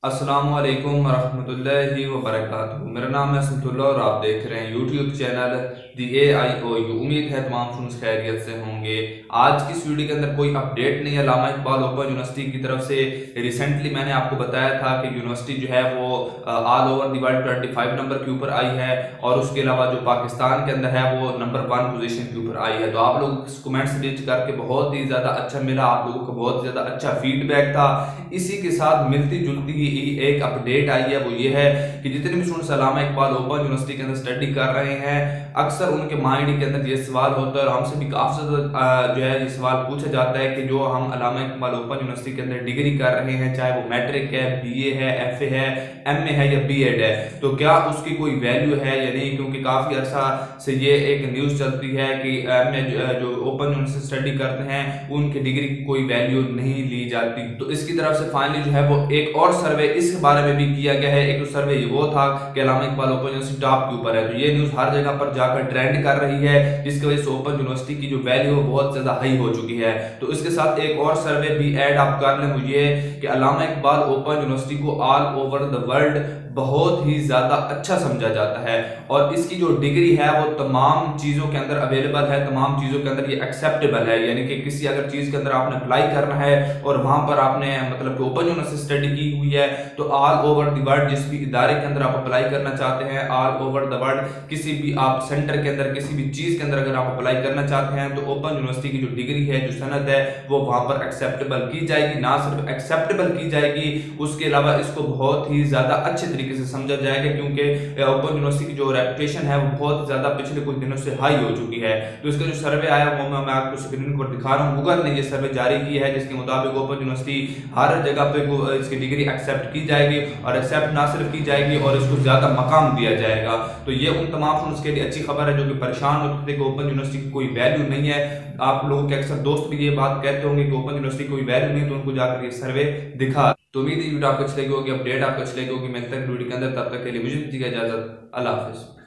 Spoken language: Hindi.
अस्सलामुअलैकुम वरहमतुल्लाहि वबरकातुहू। मेरा नाम है असमतुल्लाह और आप देख रहे हैं यूट्यूब चैनल दी AIOU। उम्मीद है तमाम स्टूडेंट्स खैरियत से होंगे। आज की इस वीडियो के अंदर कोई अपडेट नहीं है। अल्लामा इकबाल ओपन यूनिवर्सिटी की तरफ से रिसेंटली मैंने आपको बताया था कि यूनिवर्सिटी जो है वो all over the world 25 number के ऊपर आई है और उसके अलावा जो पाकिस्तान के अंदर है वो नंबर 1 पोजीशन के ऊपर आई है। तो आप लोग कमेंट्स रीच करके बहुत ही ज़्यादा अच्छा मिला, आप लोगों का बहुत ज़्यादा अच्छा फीडबैक था। इसी के साथ मिलती जुलती ही एक अपडेट आई है, वो ये है कि जितने भी students Allama Iqbal open university के अंदर स्टडी कर रहे हैं, अक्सर उनके माइंड के अंदर ये सवाल होता है और हमसे भी काफ़ी ज़्यादा जो है ये सवाल पूछा जाता है कि जो हम अल्लामा इकबाल ओपन यूनिवर्सिटी के अंदर डिग्री कर रहे हैं, चाहे वो मैट्रिक है, BA है, FA है, MA है या B.Ed है, तो क्या उसकी कोई वैल्यू है या नहीं। क्योंकि काफ़ी अर्सा से ये एक न्यूज़ चलती है कि MA जो ओपन यूनिवर्सिटी स्टडी करते हैं उनकी डिग्री की कोई वैल्यू नहीं ली जाती। तो इसकी तरफ से फाइनली जो है वो एक और सर्वे इस बारे में भी किया गया है। एक सर्वे ये वो था कि Allama Iqbal open university top के ऊपर है, तो ये न्यूज़ हर जगह पर जाकर ट्रेंड कर रही है, जिसकी वजह से ओपन यूनिवर्सिटी की जो वैल्यू है बहुत ज़्यादा हाई हो चुकी है। तो इसके साथ एक और सर्वे भी ऐड आप कर लें, वो ये कि अल्लामा इकबाल ओपन यूनिवर्सिटी को ऑल ओवर द वर्ल्ड बहुत ही ज़्यादा अच्छा समझा जाता है और इसकी जो डिग्री है वो तमाम चीज़ों के अंदर अवेलेबल है, तमाम चीज़ों के अंदर ये एक्सेप्टेबल है। यानी कि किसी अगर चीज़ के अंदर आपने अप्लाई करना है और वहाँ पर आपने मतलब कि ओपन यूनिवर्सिटी स्टडी की हुई है, तो ऑल ओवर द वर्ल्ड जिस भी इदारे के अंदर आप अप्लाई करना चाहते हैं, ऑल ओवर द वर्ल्ड किसी भी आप सेंटर के अंदर किसी भी चीज़ के अंदर अगर आप अप्लाई करना चाहते हैं, तो ओपन यूनिवर्सिटी की जो डिग्री है, जो सनद है, वो वहाँ पर एक्सेप्टेबल की जाएगी। ना सिर्फ एक्सेप्टेबल की जाएगी, उसके अलावा इसको बहुत ही ज़्यादा अच्छे तरीके से समझा जाएगा, क्योंकि ओपन यूनिवर्सिटी की जो रेपुटेशन है वो बहुत ज़्यादा पिछले कुछ दिनों से हाई हो चुकी है। तो इसका जो सर्वे आया वो मैं आपको स्क्रीन पर दिखा रहा हूँ। गूगल ने ये सर्वे जारी किया है, जिसके मुताबिक ओपन यूनिवर्सिटी हर जगह पे इसकी डिग्री एक्सेप्ट की जाएगी और एक्सेप्ट ना सिर्फ की जाएगी और इसको ज़्यादा मकाम दिया जाएगा। तो ये उन तमाम स्टूडेंट्स के लिए अच्छी खबर है जो कि परेशान होते थे कि ओपन यूनिवर्सिटी की कोई वैल्यू नहीं है। आप लोगों के अक्सर दोस्त भी ये बात कहते होंगे कि ओपन यूनिवर्सिटी की कोई वैल्यू नहीं, तो उनको जाकर ये सर्वे दिखा। तो उम्मीद है वीडियो आपको अच्छी लगी होगी, अपडेट आपको अच्छी लगी होगी। मिलते हैं वीडियो के अंदर, तब तक के लिए मुझे दीजिए इजाजत। अल्लाह हाफिज़।